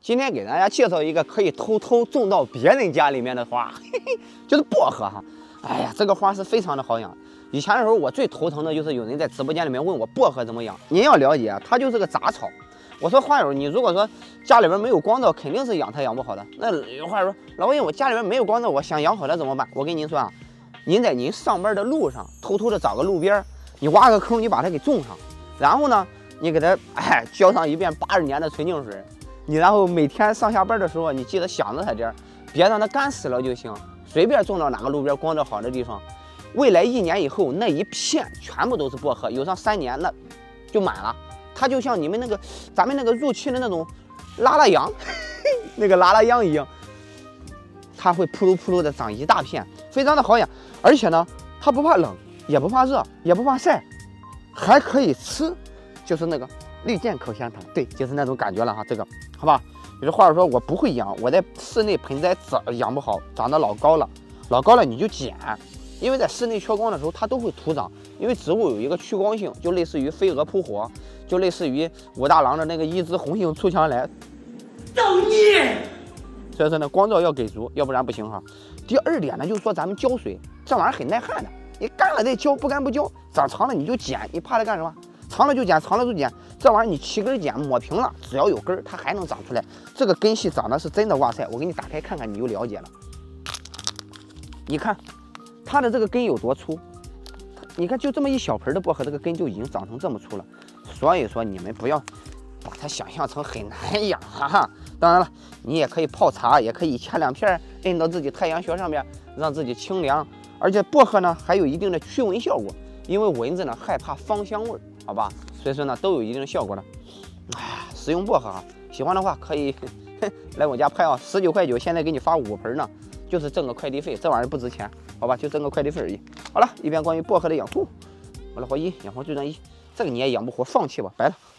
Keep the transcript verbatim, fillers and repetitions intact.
今天给大家介绍一个可以偷偷种到别人家里面的花，嘿嘿，就是薄荷哈。哎呀，这个花是非常的好养。以前的时候我最头疼的就是有人在直播间里面问我薄荷怎么养。您要了解，它就是个杂草。我说花友，你如果说家里边没有光照，肯定是养它养不好的。那有话说，老魏，我家里边没有光照，我想养好它怎么办？我跟您说啊，您在您上班的路上偷偷的找个路边，你挖个坑，你把它给种上，然后呢，你给它哎浇上一遍八十年的纯净水。你然后每天上下班的时候，你记得想着它点儿，别让它干死了就行。随便种到哪个路边光照好的地方，未来一年以后那一片全部都是薄荷，有上三年那就满了。它就像你们那个咱们那个入侵的那种拉拉羊，那个拉拉羊一样，它会扑噜扑噜的长一大片，非常的好养。而且呢，它不怕冷，也不怕热，也不怕晒，还可以吃，就是那个。绿箭口香糖，对，就是那种感觉了哈。这个好吧，有的话说我不会养，我在室内盆栽长养不好，长得老高了，老高了你就剪，因为在室内缺光的时候它都会徒长，因为植物有一个趋光性，就类似于飞蛾扑火，就类似于武大郎的那个一枝红杏出墙来，造孽。所以说呢，光照要给足，要不然不行哈。第二点呢，就是说咱们浇水这玩意儿很耐旱的，你干了再浇，不干不浇，长长了你就剪，你怕它干什么？长了就剪，长了就剪，这玩意儿你起根剪抹平了，只要有根儿，它还能长出来。这个根系长得是真的，哇塞！我给你打开看看，你就了解了。你看它的这个根有多粗，你看就这么一小盆的薄荷，这个根就已经长成这么粗了。所以说你们不要把它想象成很难养，哈哈。当然了，你也可以泡茶，也可以切两片摁到自己太阳穴上面，让自己清凉。而且薄荷呢还有一定的驱蚊效果，因为蚊子呢害怕芳香味儿。好吧，所以说呢都有一定效果的。哎，食用薄荷啊，喜欢的话可以来我家拍啊，十九块九，现在给你发五盆呢，就是挣个快递费，这玩意儿不值钱，好吧，就挣个快递费而已。好了，一边关于薄荷的养护，我来活一养活最专一，这个你也养不活，放弃吧，白了。